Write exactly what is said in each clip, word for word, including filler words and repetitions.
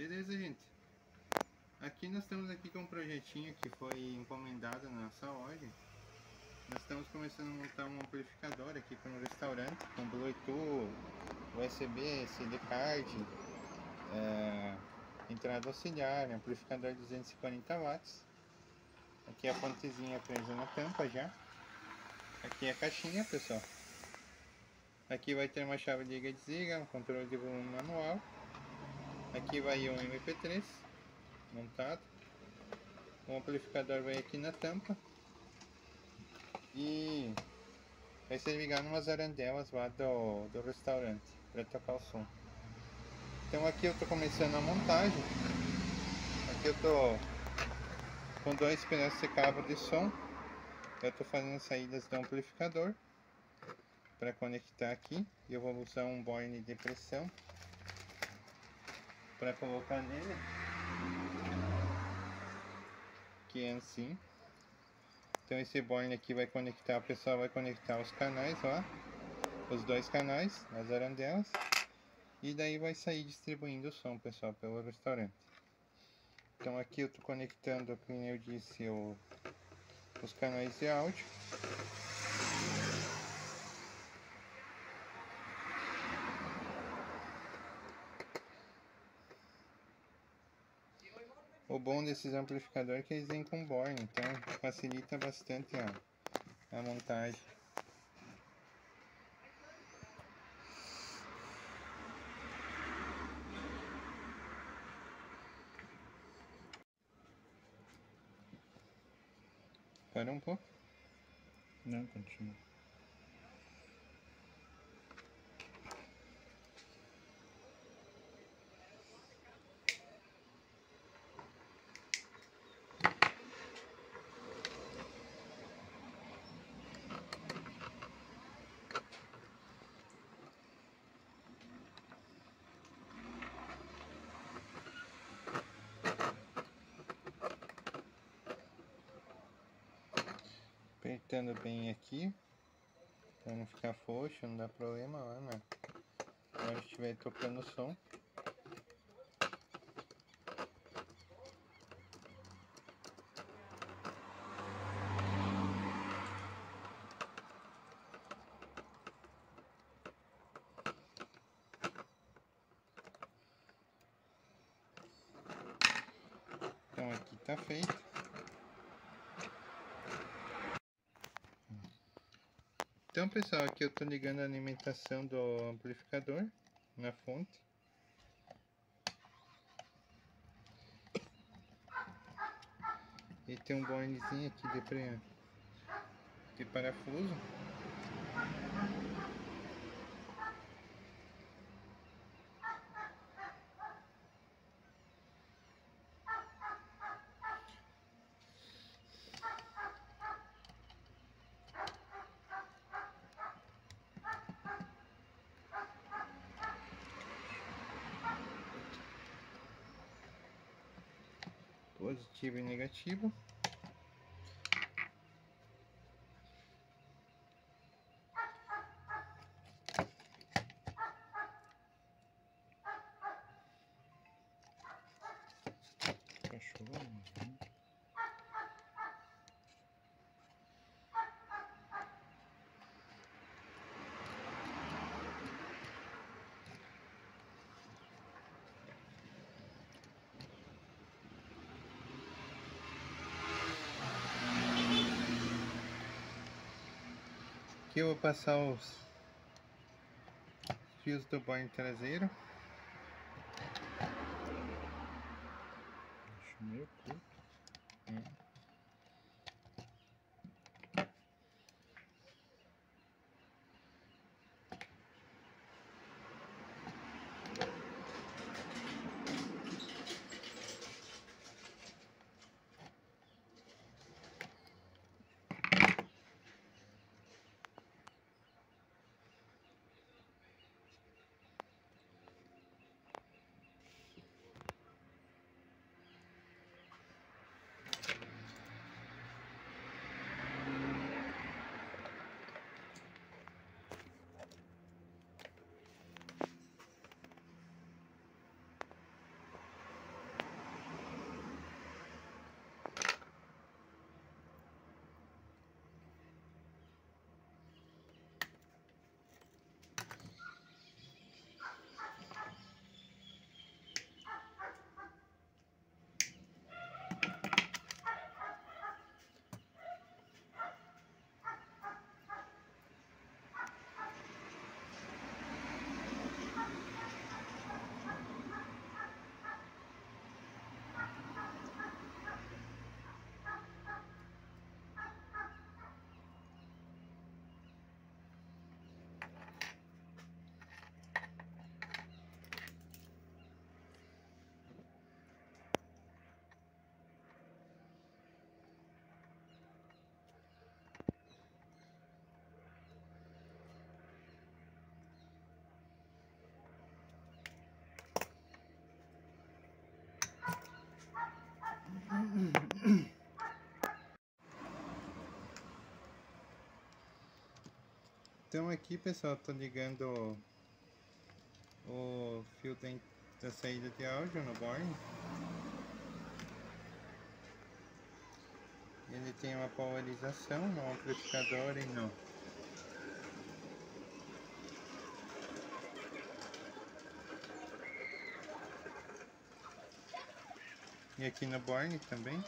Beleza, gente? Aqui nós estamos aqui com um projetinho que foi encomendado na nossa loja. Nós estamos começando a montar um amplificador aqui para um restaurante com Bluetooth, U S B, C D card, é, entrada auxiliar, amplificador de duzentos e quarenta watts. Aqui a pontezinha presa na tampa já. Aqui a caixinha, pessoal. Aqui vai ter uma chave de liga e desliga, um controle de volume manual. Aqui vai um M P três montado. O amplificador vai aqui na tampa. E vai ser ligado umas arandelas lá do, do restaurante para tocar o som. Então aqui eu estou começando a montagem. Aqui eu estou com dois pedaços de cabo de som. Eu estou fazendo saídas do amplificador para conectar aqui. E eu vou usar um borne de pressão para colocar nele, que é assim. Então esse borne aqui vai conectar, o pessoal vai conectar os canais lá, os dois canais, as arandelas, e daí vai sair distribuindo o som, pessoal, pelo restaurante. Então aqui eu estou conectando, como eu disse, o, os canais de áudio. O bom desses amplificadores é que eles vêm com borne, então facilita bastante a, a montagem. Para um pouco? Não, continua. Apertando bem aqui, para não ficar frouxo, não dá problema lá na hora que estiver tocando o som. Então aqui está feito. Então pessoal, aqui eu estou ligando a alimentação do amplificador na fonte. E tem um bornezinho aqui de, pre... de parafuso. Positivo e negativo. Cachorro, né? Aqui eu vou passar os fios do borne traseiro. Acho meio curto. Hum. Então aqui, pessoal, tô ligando o fio da, da saída de áudio no Borne. Ele tem uma polarização no amplificador e no e aqui no Borne também.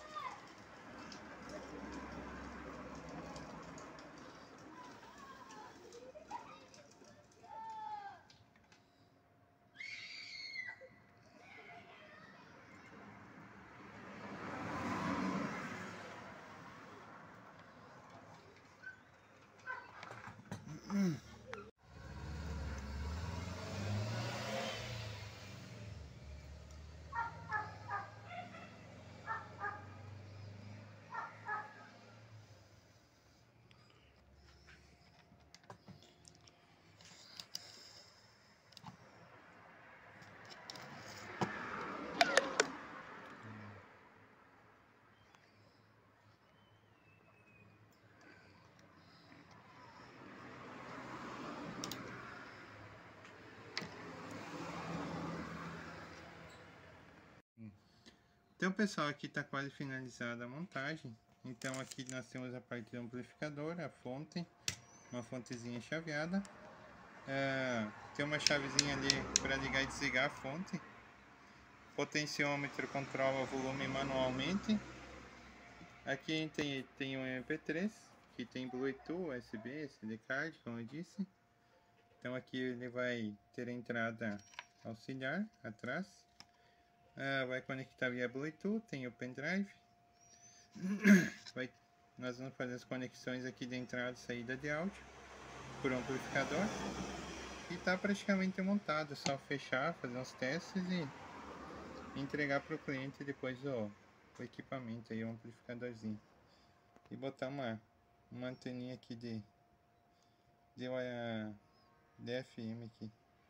Então, pessoal, aqui está quase finalizada a montagem. Então aqui nós temos a parte do amplificador, a fonte, uma fontezinha chaveada. Uh, tem uma chavezinha ali para ligar e desligar a fonte. Potenciômetro controla o volume manualmente. Aqui tem, tem um M P três, que tem Bluetooth, U S B, S D card, como eu disse. Então aqui ele vai ter a entrada auxiliar atrás. Uh, vai conectar via Bluetooth, tem o pendrive. Vai, nós vamos fazer as conexões aqui de entrada e saída de áudio por um amplificador. E está praticamente montado, é só fechar, fazer uns testes e entregar para o cliente depois o, o equipamento, aí, o amplificadorzinho. E botar uma, uma anteninha aqui de, de, uh, de F M aqui.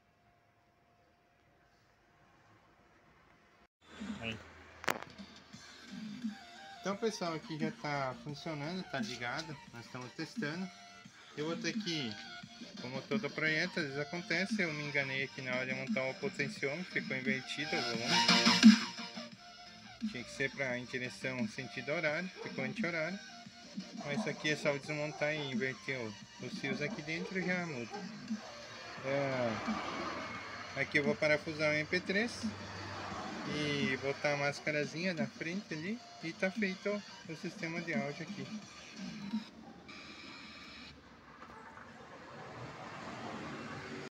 Aí. Então, pessoal, aqui já está funcionando, está ligado, nós estamos testando. Eu vou ter que, como todo projeto, às vezes acontece, eu me enganei aqui na hora de montar o potenciômetro, ficou invertido o volume. Tinha que ser para em direção sentido horário, ficou anti-horário. Mas isso aqui é só desmontar e inverter os fios aqui dentro e já muda. É, aqui eu vou parafusar o M P três e botar a máscarazinha na frente ali e tá feito o sistema de áudio aqui.